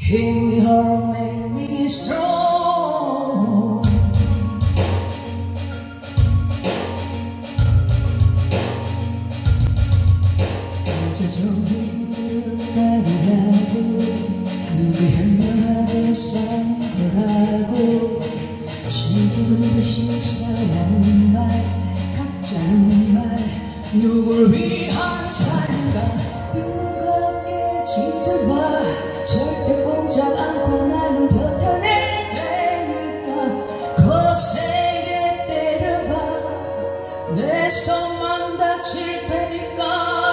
Give me heart, make me strong. 그저 정의는 나를 그게 현명하게 산 거라고 지지는 듯이 사랑하는 말 가짜는 말 누굴 위한 사랑가 뜨겁게 지져봐 절대 꼼짝 않고 나는 버텨낼 테니까 거세게 때려봐 내 손만 다칠 테니까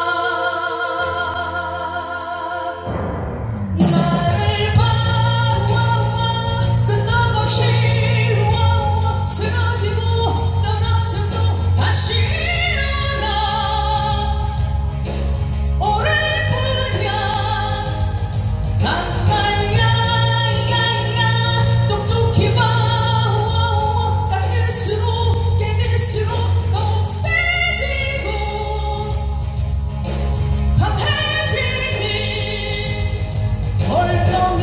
나를 바라봐 끝없이 쓰러지고 떨어져도 다시 일어나 오를 뿐이야 단말야야야 똑똑히 봐 깎일수록 깨질수록 더욱 세지고 강해지니 벌덩이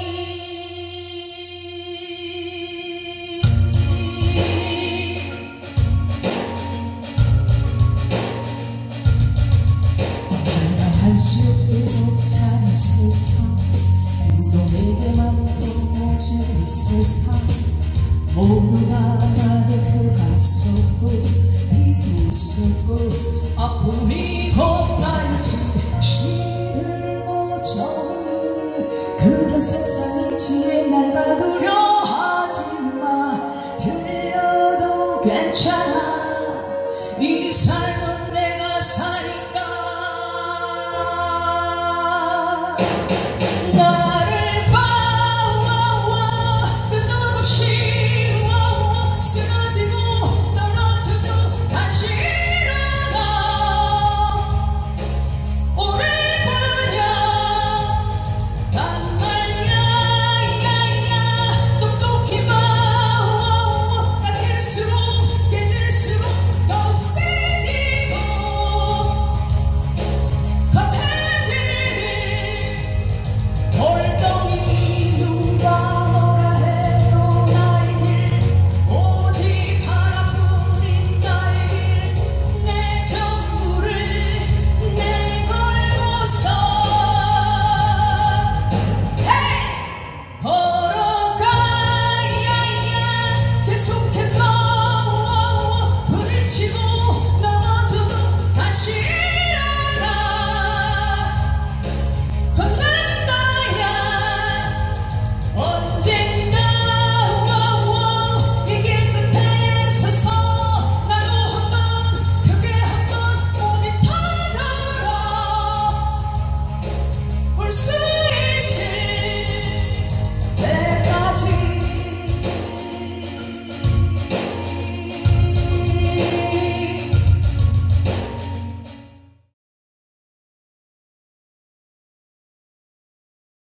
할 수 없도록 찬 세상 운동에게만 도무지 세상 모두가 나를 보았었고 비웃었고 아픔이